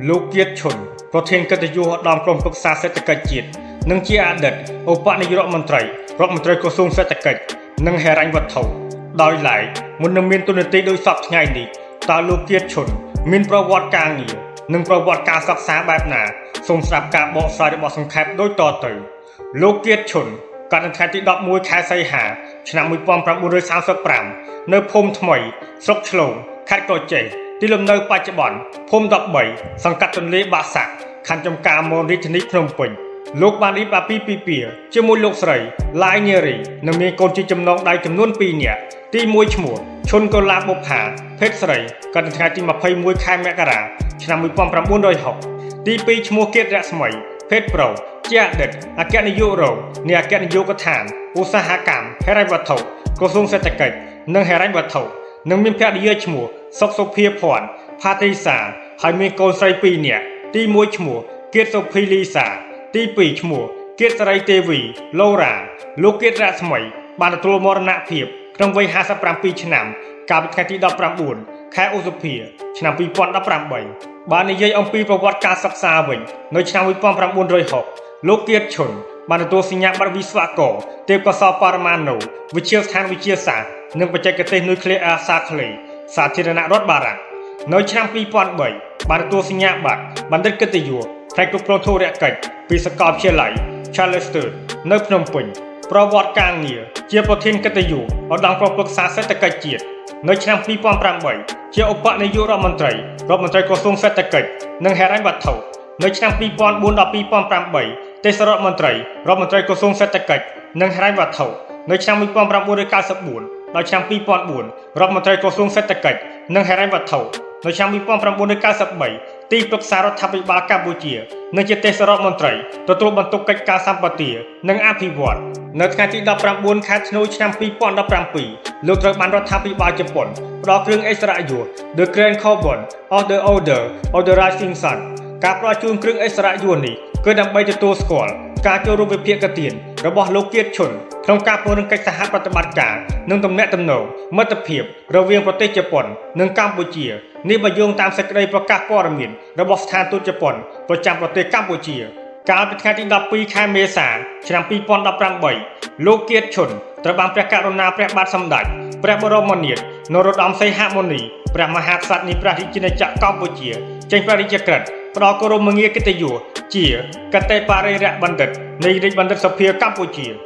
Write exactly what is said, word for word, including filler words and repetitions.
លោកគៀតឈុនប្រធានកិត្តិយសឧត្តមក្រុមប្រឹក្សាសេដ្ឋកិច្ចជាតិនិងជាអតីតឧបនាយករដ្ឋមន្ត្រីរដ្ឋមន្ត្រីក្រសួងសេដ្ឋកិច្ចនិងហិរញ្ញវត្ថុដោយឡែកមុននឹងមានទូនាទីដោយសពថ្ងៃនេះតើលោកគៀតឈុនមានប្រវត្តិការងារនិងប្រវត្តិការសិក្សាបែបណាសូមស្ដាប់ការបកស្រាយរបស់សង្ខេបដូចតទៅលោកគៀតឈុនកើតនៅថ្ងៃទីដប់មួយខែសីហាឆ្នាំmột nghìn chín trăm三十ប្រាំនៅភូមិថ្មីស្រុកឆ្លងខេត្តក្រចេះទីលំនៅបច្ចុប្បន្នភូមិដប់បីសង្កាត់ទន្លេបាសាក់ខណ្ឌចំការមនរាជធានីភ្នំពេញលោកបានរៀបអាពាហ៍ពិពាហ៍ជាមួយលោកស្រីឡាយញេរីនិងមានកូនជាចំណងដៃចំនួនពីរនាក់ទីមួយឈ្មោះឈុនកូឡាបុប្ផាភេទស្រីកើតនៅថ្ងៃទីម្ភៃមួយខែមករាឆ្នាំmột nghìn chín trăm sáu mươiទីពីរឈ្មោះគៀតរស្មីភេទប្រុសជាអតីតអគ្គនាយករងនៃអគ្គនាយកដ្ឋានឧស្សាហកម្មហិរញ្ញវត្ថុក្រសួងសេដ្ឋកិច្ចនិងហិរញ្ញវត្ថុនិងមានភរិយាឈ្មោះសុកសុភាភ័ណ្ឌផាត្រីសាហើយមានកូនស្រីពីរនាក់ទីមួយឈ្មោះគៀតសុភីលីសាទីពីរឈ្មោះគៀតស្រីទេវីឡូរ៉ាលោកគៀតរស្មីបានទទួលមរណភាពក្នុងវ័យห้าสิบเจ็ดឆ្នាំកាលពីថ្ងៃទីដប់ប្រាំបួនខែឧសភាឆ្នាំពីរពាន់ដប់ប្រាំបីបាននិយាយអំពីប្រវត្តិការសិក្សាវិញនៅឆ្នាំmột nghìn chín trăm sáu mươiលោកគៀតឈុនបានទទួលសញ្ញាបត្រវិស្វករទេពកោសល្យបរមាណុវិទ្យាស្ថានវិទ្យាសាស្ត្រនិងបច្ចេកទេសនុយក្លេអ៊ែរសាក្លេសាធារណរដ្ឋបារាំងនៅឆ្នាំពីរពាន់បីបានទទួលសញ្ញាបត្របណ្ឌិតកិត្តិយសផ្នែកគ្រប់គ្រងធុរកិច្ចពីសាកលវិទ្យាល័យ Charleston នៅភ្នំពេញប្រវត្តិការងារជាប្រធានកិត្តិយសឧត្តមក្រុមប្រឹក្សាសេដ្ឋកិច្ចជាតិនៅឆ្នាំពីរពាន់ប្រាំបីជាឧបនាយករដ្ឋមន្ត្រីរដ្ឋមន្ត្រីក្រសួងសេដ្ឋកិច្ចនិងហិរញ្ញវត្ថុនៅឆ្នាំពីរពាន់បួនដល់ពីរពាន់ប្រាំបីទេសរដ្ឋមន្ត្រីរដ្ឋមន្ត្រីក្រសួងសេដ្ឋកិច្ចនិងហិរញ្ញវត្ថុនៅឆ្នាំmột nghìn chín trăm chín mươi tưដល់ឆ្នាំពីរពាន់បួនរដ្ឋមន្ត្រីក្រសួងសេដ្ឋកិច្ចនិងហិរញ្ញវត្ថុនៅឆ្នាំmột nghìn chín trăm chín mươi baទីប្រឹក្សារដ្ឋាភិបាលកម្ពុជានិងជាទេសរដ្ឋមន្ត្រីទទួលបន្ទុកកិច្ចការសម្បទានិងអភិវឌ្ឍនៅថ្ងៃទីដប់ប្រាំបួនខែធ្នូឆ្នាំពីរពាន់ដប់ប្រាំពីរលោកត្រូវបានរដ្ឋាភិបាលជប៉ុនផ្ដល់គ្រឿងឥស្សរិយយស The Grand Carbon of the Order of the Rising Sun ការផ្ដល់ជូនគ្រឿងឥស្សរិយយសនេះគឺដើម្បីទទួលស្គាល់ការចូលរួមវិភាគទានរបស់លោកគៀតឈុនក្នុងការពង្រឹងកិច្ចសហប្រតិបត្តិការនិងទំនាក់ទំនងមិត្តភាពរវាងប្រទេសជប៉ុននិងកម្ពុជានេះបើយោងតាមសេចក្តីប្រកាសព័ត៌មានរបស់ស្ថានទូតជប៉ុនប្រចាំប្រទេសកម្ពុជាកាលពីថ្ងៃទីដប់ពីរខែមេសាឆ្នាំពីរពាន់ដប់ប្រាំបីលោកគៀតឈុនត្រូវបានព្រះករុណាព្រះបាទសម្ដេចព្រះបរមនាថនរោត្តមសីហមុនីព្រះមហាក្សត្រនៃព្រះរាជាណាចក្រកម្ពុជាចេញព្រះរាជក្រឹត្យផ្ដល់គោរមងារកិត្តិយសជាកតេបរិរៈបណ្ឌិតនៃរាជបណ្ឌិតសភាកម្ពុជា